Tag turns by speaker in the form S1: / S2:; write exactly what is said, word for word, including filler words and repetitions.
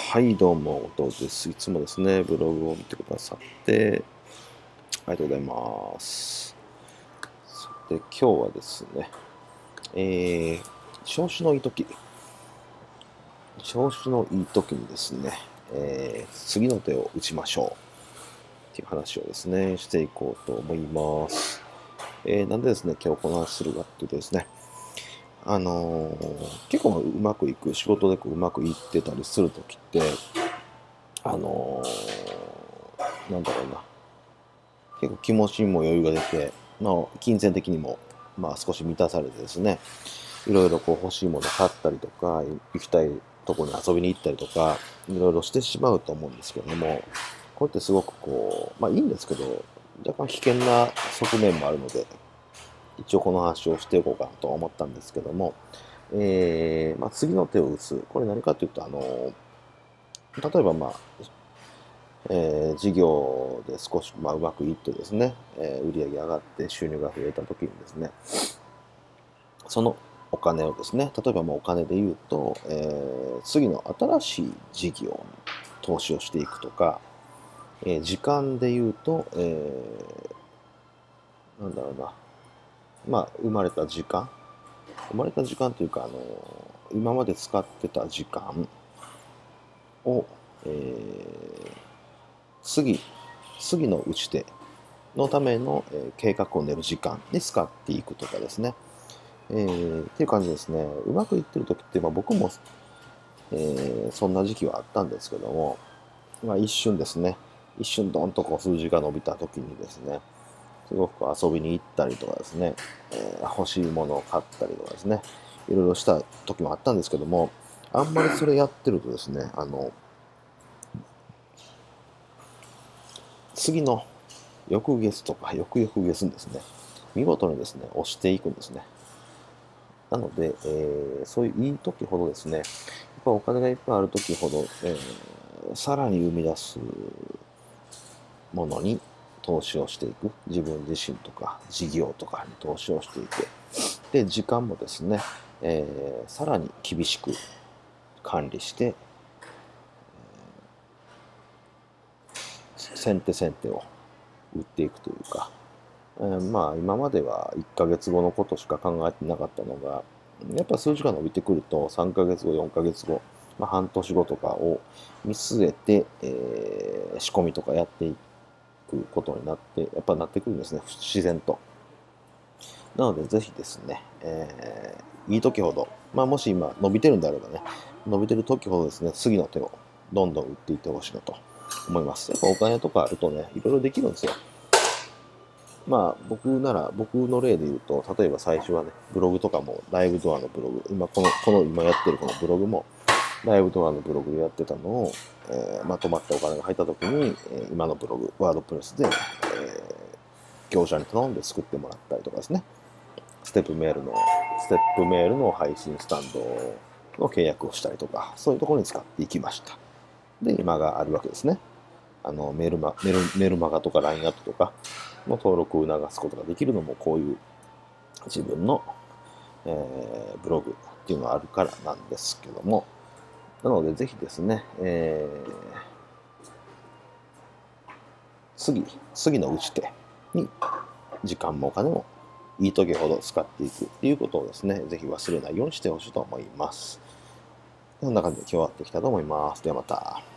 S1: はい、どうも、どうです。いつもですね、ブログを見てくださって、ありがとうございます。さて、今日はですね、えー、調子のいいとき、調子のいいときにですね、えー、次の手を打ちましょうっていう話をですね、していこうと思います。えー、なんでですね、今日この話するかっていうとですね、あのー結構うまくいく、仕事でこううまくいってたりするときって、あのーなんだろうな、結構気持ちにも余裕が出て、まあ、金銭的にも、まあ、少し満たされてですね、いろいろこう欲しいもの買ったりとか、行きたいとこに遊びに行ったりとか、いろいろしてしまうと思うんですけども、これってすごくこう、まあいいんですけど、若干危険な側面もあるので、一応この話をしていこうかなと思ったんですけども、えーまあ、次の手を打つ。これ何かというと、あの、例えばまあ、えー事業で少し、まあ、うまくいってですね、えー売り上げ上がって収入が増えた時にですね、そのお金をですね、例えばもうお金で言うと、えー次の新しい事業に投資をしていくとか、えー時間で言うと、えーなんだろうな、まあ、生まれた時間、生まれた時間というか、あの今まで使ってた時間を、えー次、次の打ち手のための、えー計画を練る時間に使っていくとかですね。えーっていう感じですね。うまくいってる時って、まあ、僕も、えーそんな時期はあったんですけども、まあ、一瞬ですね、一瞬ドンとこう数字が伸びた時にですね、すごく遊びに行ったりとかですね、えー欲しいものを買ったりとかですね、いろいろした時もあったんですけども、あんまりそれやってるとですね、あの、次の翌月とか翌々月にですね、見事にですね、押していくんですね。なので、えーそういういい時ほどですね、やっぱお金がいっぱいある時ほど、えーさらに生み出すものに投資をしていく。自分自身とか事業とかに投資をしていく。で、時間もですね、えーさらに厳しく管理して、先手先手を打っていくというか、えーまあ今まではいっかげつごのことしか考えてなかったのが、やっぱ数字が伸びてくるとさんかげつご、よんかげつご、まあ、半年後とかを見据えて、えー仕込みとかやっていくことになって、やっぱなってくるんですね、自然と。なのでぜひですね、えーいい時ほど、まあもし今伸びてるんであればね、伸びてる時ほどですね、次の手をどんどん打っていってほしいなと思います。やっぱお金とかあるとね、いろいろできるんですよ。まあ僕なら、僕の例で言うと、例えば最初はね、ブログとかもライブドアのブログ、今この、この今やってるこのブログも、ライブドアのブログでやってたのを、えーまとまったお金が入った時に、えー今のブログ、ワードプレスで、えー業者に頼んで作ってもらったりとかですね、ステップメールの、ステップメールの配信スタンドの契約をしたりとか、そういうところに使っていきました。で、今があるわけですね。あのメールマメールメールマガとか ライン アットとかの登録を促すことができるのもこういう自分の、えーブログっていうのがあるからなんですけども、なのでぜひですね、えー次、次の打ち手に時間もお金もいい時ほど使っていくっていうことをですね、ぜひ忘れないようにしてほしいと思います。こんな感じで今日はやっていきたいと思います。ではまた。